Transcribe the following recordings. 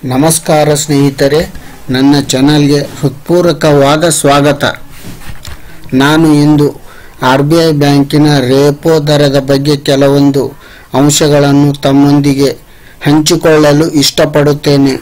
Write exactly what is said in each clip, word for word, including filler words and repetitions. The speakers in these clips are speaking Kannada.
ನಮಸ್ಕಾರ ಸ್ನೇಹಿತರೆ, ನನ್ನ ಚಾನಲ್ಗೆ ಹೃತ್ಪೂರ್ವಕವಾದ ಸ್ವಾಗತ. ನಾನು ಇಂದು ಆರ್ ಬಿ ಐ ಬ್ಯಾಂಕಿನ ರೆಪೋ ದರದ ಬಗ್ಗೆ ಕೆಲವೊಂದು ಅಂಶಗಳನ್ನು ತಮ್ಮೊಂದಿಗೆ ಹಂಚಿಕೊಳ್ಳಲು ಇಷ್ಟಪಡುತ್ತೇನೆ.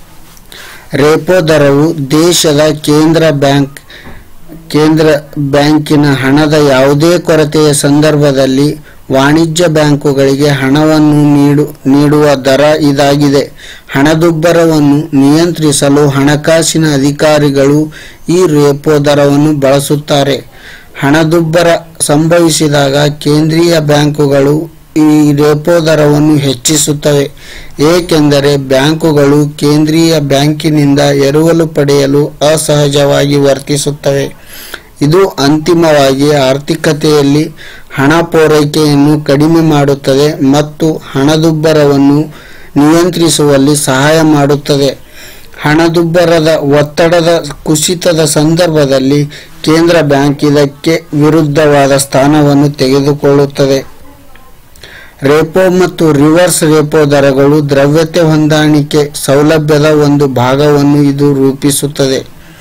ರೆಪೋ ದರವು ದೇಶದ ಕೇಂದ್ರ ಬ್ಯಾಂಕ್ ಕೇಂದ್ರ ಬ್ಯಾಂಕಿನ ಹಣದ ಯಾವುದೇ ಕೊರತೆಯ ಸಂದರ್ಭದಲ್ಲಿ ವಾಣಿಜ್ಯ ಬ್ಯಾಂಕುಗಳಿಗೆ ಹಣವನ್ನು ನೀಡು ನೀಡುವ ದರ ಇದಾಗಿದೆ. ಹಣದುಬ್ಬರವನ್ನು ನಿಯಂತ್ರಿಸಲು ಹಣಕಾಸಿನ ಅಧಿಕಾರಿಗಳು ಈ ರೆಪೋ ದರವನ್ನು ಬಳಸುತ್ತಾರೆ. ಹಣದುಬ್ಬರ ಸಂಭವಿಸಿದಾಗ ಕೇಂದ್ರೀಯ ಬ್ಯಾಂಕುಗಳು ಈ ರೆಪೋ ದರವನ್ನು ಹೆಚ್ಚಿಸುತ್ತವೆ, ಏಕೆಂದರೆ ಬ್ಯಾಂಕುಗಳು ಕೇಂದ್ರೀಯ ಬ್ಯಾಂಕಿನಿಂದ ಎರವಲು ಪಡೆಯಲು ಅಸಹಜವಾಗಿ ವರ್ತಿಸುತ್ತವೆ. ಇದು ಅಂತಿಮವಾಗಿ ಆರ್ಥಿಕತೆಯಲ್ಲಿ ಹಣ ಪೂರೈಕೆಯನ್ನು ಕಡಿಮೆ ಮಾಡುತ್ತದೆ ಮತ್ತು ಹಣದುಬ್ಬರವನ್ನು ನಿಯಂತ್ರಿಸುವಲ್ಲಿ ಸಹಾಯ ಮಾಡುತ್ತದೆ. ಹಣದುಬ್ಬರದ ಒತ್ತಡದ ಕುಸಿತದ ಸಂದರ್ಭದಲ್ಲಿ ಕೇಂದ್ರ ಬ್ಯಾಂಕ್ ಇದಕ್ಕೆ ವಿರುದ್ಧವಾದ ಸ್ಥಾನವನ್ನು ತೆಗೆದುಕೊಳ್ಳುತ್ತದೆ. ರೆಪೋ ಮತ್ತು ರಿವರ್ಸ್ ರೆಪೋ ದರಗಳು ದ್ರವ್ಯತೆ ಹೊಂದಾಣಿಕೆ ಸೌಲಭ್ಯದ ಒಂದು ಭಾಗವನ್ನು ಇದು ರೂಪಿಸುತ್ತದೆ.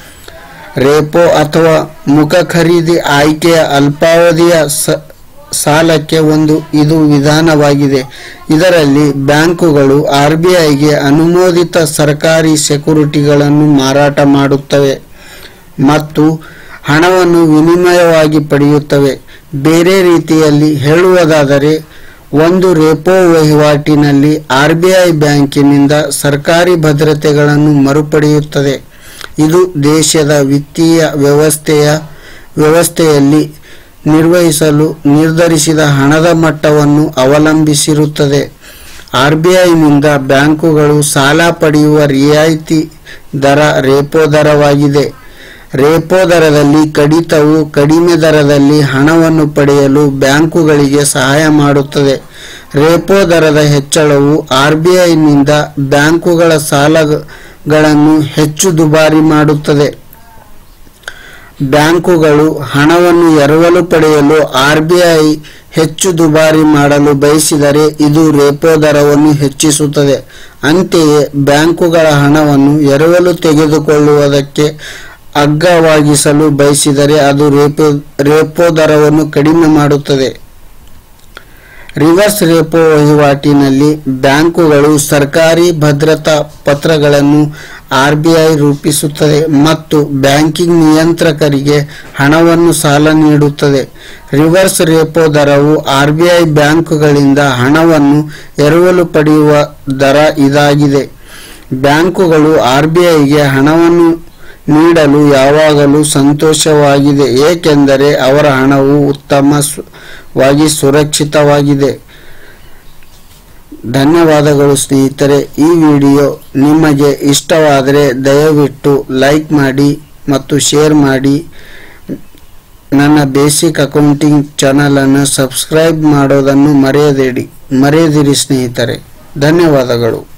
ರೆಪೋ ಅಥವಾ ಮುಖ ಖರೀದಿ ಆಯ್ಕೆಯ ಅಲ್ಪಾವಧಿಯ ಸಾಲಕ್ಕೆ ಒಂದು ಇದು ವಿಧಾನವಾಗಿದೆ. ಇದರಲ್ಲಿ ಬ್ಯಾಂಕುಗಳು ಆರ್ ಬಿ ಐಗೆ ಅನುಮೋದಿತ ಸರ್ಕಾರಿ ಸೆಕ್ಯುರಿಟಿಗಳನ್ನು ಮಾರಾಟ ಮಾಡುತ್ತವೆ ಮತ್ತು ಹಣವನ್ನು ವಿನಿಮಯವಾಗಿ ಪಡೆಯುತ್ತವೆ. ಬೇರೆ ರೀತಿಯಲ್ಲಿ ಹೇಳುವುದಾದರೆ, ಒಂದು ರೆಪೋ ವಹಿವಾಟಿನಲ್ಲಿ ಆರ್ ಬಿ ಐ ಬ್ಯಾಂಕಿನಿಂದ ಸರ್ಕಾರಿ ಭದ್ರತೆಗಳನ್ನು ಮರುಪಡೆಯುತ್ತದೆ. ಇದು ದೇಶದ ವಿತ್ತೀಯ ವ್ಯವಸ್ಥೆಯ ವ್ಯವಸ್ಥೆಯಲ್ಲಿ ನಿರ್ವಹಿಸಲು ನಿರ್ಧರಿಸಿದ ಹಣದ ಮಟ್ಟವನ್ನು ಅವಲಂಬಿಸಿರುತ್ತದೆ. ಆರ್ ಬಿ ಐನಿಂದ ಬ್ಯಾಂಕುಗಳು ಸಾಲ ಪಡೆಯುವ ರಿಯಾಯಿತಿ ದರ ರೆಪೋ ದರವಾಗಿದೆ. ರೆಪೋ ದರದಲ್ಲಿ ಕಡಿತವು ಕಡಿಮೆ ದರದಲ್ಲಿ ಹಣವನ್ನು ಪಡೆಯಲು ಬ್ಯಾಂಕುಗಳಿಗೆ ಸಹಾಯ ಮಾಡುತ್ತದೆ. ರೆಪೋ ದರದ ಹೆಚ್ಚಳವು ಆರ್ ಬಿ ಐನಿಂದ ಬ್ಯಾಂಕುಗಳ ಸಾಲಗಳನ್ನು ಹೆಚ್ಚು ದುಬಾರಿ ಮಾಡುತ್ತದೆ. ಬ್ಯಾಂಕುಗಳು ಹಣವನ್ನು ಎರವಲು ಪಡೆಯಲು ಆರ್ ಬಿ ಐ ಹೆಚ್ಚು ದುಬಾರಿ ಮಾಡಲು ಬಯಸಿದರೆ ಇದು ರೆಪೋ ದರವನ್ನು ಹೆಚ್ಚಿಸುತ್ತದೆ. ಅಂತೆಯೇ ಬ್ಯಾಂಕುಗಳ ಹಣವನ್ನು ಎರವಲು ತೆಗೆದುಕೊಳ್ಳುವುದಕ್ಕೆ ಅಗ್ಗವಾಗಿಸಲು ಬಯಸಿದರೆ ಅದು ರೆಪೋ ರೆಪೋ ದರವನ್ನು ಕಡಿಮೆ ಮಾಡುತ್ತದೆ. ರಿವರ್ಸ್ ರೆಪೋ ವಹಿವಾಟಿನಲ್ಲಿ ಬ್ಯಾಂಕುಗಳು ಸರ್ಕಾರಿ ಭದ್ರತಾ ಪತ್ರಗಳನ್ನು ಆರ್ ಬಿ ಐ ರೂಪಿಸುತ್ತದೆ ಮತ್ತು ಬ್ಯಾಂಕಿಂಗ್ ನಿಯಂತ್ರಕರಿಗೆ ಹಣವನ್ನು ಸಾಲ ನೀಡುತ್ತದೆ. ರಿವರ್ಸ್ ರೆಪೋ ದರವು ಆರ್ ಬಿ ಐ ಬ್ಯಾಂಕುಗಳಿಂದ ಹಣವನ್ನು ಎರವಲು ಪಡೆಯುವ ದರ ಇದಾಗಿದೆ. ಬ್ಯಾಂಕುಗಳು ಆರ್ ಬಿ ಐಗೆ ಹಣವನ್ನು ನೀಡಲು ಯಾವಾಗಲೂ ಸಂತೋಷವಾಗಿದೆ, ಏಕೆಂದರೆ ಅವರ ಹಣವು ಉತ್ತಮವಾಗಿ ಸುರಕ್ಷಿತವಾಗಿದೆ. ಧನ್ಯವಾದಗಳು ಸ್ನೇಹಿತರೆ. ಈ ವಿಡಿಯೋ ನಿಮಗೆ ಇಷ್ಟವಾದರೆ ದಯವಿಟ್ಟು ಲೈಕ್ ಮಾಡಿ ಮತ್ತು ಶೇರ್ ಮಾಡಿ. ನನ್ನ ಬೇಸಿಕ್ ಅಕೌಂಟಿಂಗ್ ಚಾನಲನ್ನು ಸಬ್ಸ್ಕ್ರೈಬ್ ಮಾಡೋದನ್ನು ಮರೆಯದಿರಿ ಮರೆಯದಿರಿ ಸ್ನೇಹಿತರೆ. ಧನ್ಯವಾದಗಳು.